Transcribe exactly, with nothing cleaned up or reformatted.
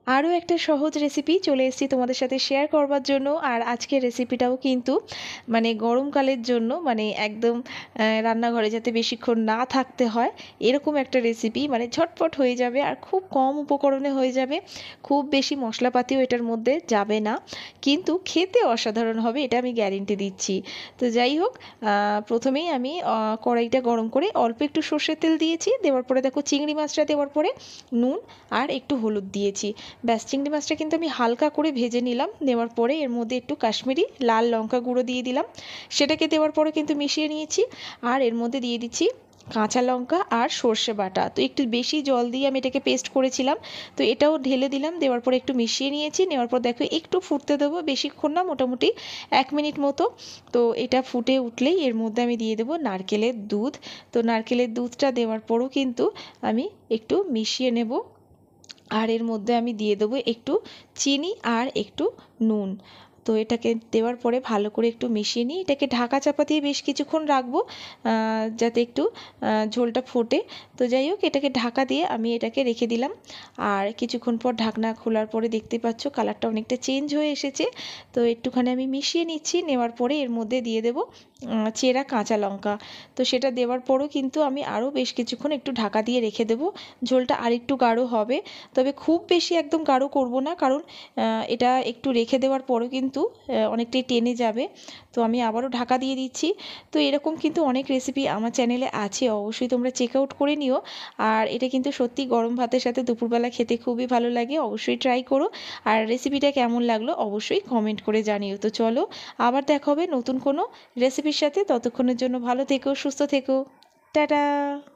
আরও একটা সহজ রেসিপি চলে এসেছি তোমাদের সাথে শেয়ার করবার জন্য। আর আজকের রেসিপিটাও কিন্তু মানে গরমকালের জন্য, মানে একদম রান্নাঘরে যাতে বেশিক্ষণ না থাকতে হয় এরকম একটা রেসিপি, মানে ঝটপট হয়ে যাবে আর খুব কম উপকরণে হয়ে যাবে, খুব বেশি মশলাপাতিও এটার মধ্যে যাবে না, কিন্তু খেতে অসাধারণ হবে, এটা আমি গ্যারেন্টি দিচ্ছি। তো যাই হোক, প্রথমেই আমি কড়াইটা গরম করে অল্প একটু সর্ষের তেল দিয়েছি, দেওয়ার পরে দেখো চিংড়ি মাছটা দেওয়ার পরে নুন আর একটু হলুদ দিয়েছি। ব্যাস, চিংড়ি মাছটা কিন্তু আমি হালকা করে ভেজে নিলাম। নেওয়ার পরে এর মধ্যে একটু কাশ্মীরি লাল লঙ্কা গুঁড়ো দিয়ে দিলাম, সেটাকে দেওয়ার পরে কিন্তু মিশিয়ে নিয়েছি। আর এর মধ্যে দিয়ে দিচ্ছি কাঁচা লঙ্কা আর সর্ষে বাটা, তো একটু বেশি জল দিয়ে আমি এটাকে পেস্ট করেছিলাম, তো এটাও ঢেলে দিলাম। দেওয়ার পরে একটু মিশিয়ে নিয়েছি। নেওয়ার পর দেখো একটু ফুটতে দেবো, বেশিক্ষণ না, মোটামুটি এক মিনিট মতো। তো এটা ফুটে উঠলেই এর মধ্যে আমি দিয়ে দেবো নারকেলের দুধ। তো নারকেলের দুধটা দেওয়ার পরও কিন্তু আমি একটু মিশিয়ে নেব। আর এর মধ্যে আমি দিয়ে দেবো একটু চিনি আর একটু নুন। তো এটাকে দেওয়ার পরে ভালো করে একটু মিশিয়ে নিই, এটাকে ঢাকা চাপা দিয়ে বেশ কিছুক্ষণ রাখবো যাতে একটু ঝোলটা ফোটে। তো যাই হোক, এটাকে ঢাকা দিয়ে আমি এটাকে রেখে দিলাম। আর কিছুক্ষণ পর ঢাকনা খোলার পরে দেখতে পাচ্ছ কালারটা অনেকটা চেঞ্জ হয়ে এসেছে। তো একটুখানি আমি মিশিয়ে নিচ্ছি। নেওয়ার পরে এর মধ্যে দিয়ে দেবো চেরা কাঁচা লঙ্কা। তো সেটা দেওয়ার পরও কিন্তু আমি আরও বেশ কিছুক্ষণ একটু ঢাকা দিয়ে রেখে দেবো, ঝোলটা আরেকটু গাঢ় হবে। তবে খুব বেশি একদম গাঢ় করব না, কারণ এটা একটু রেখে দেওয়ার পরেও কিন্তু অনেকটাই টেনে যাবে। তো আমি আবারও ঢাকা দিয়ে দিচ্ছি। তো এরকম কিন্তু অনেক রেসিপি আমার চ্যানেলে আছে, অবশ্যই তোমরা চেক আউট করে নিও। আর এটা কিন্তু সত্যি গরম ভাতের সাথে দুপুরবেলা খেতে খুবই ভালো লাগে, অবশ্যই ট্রাই করো। আর রেসিপিটা কেমন লাগলো অবশ্যই কমেন্ট করে জানিও। তো চলো, আবার দেখা হবে নতুন কোনো রেসিপির সাথে। ততক্ষণের জন্য ভালো থেকো, সুস্থ থেকো, টাটা।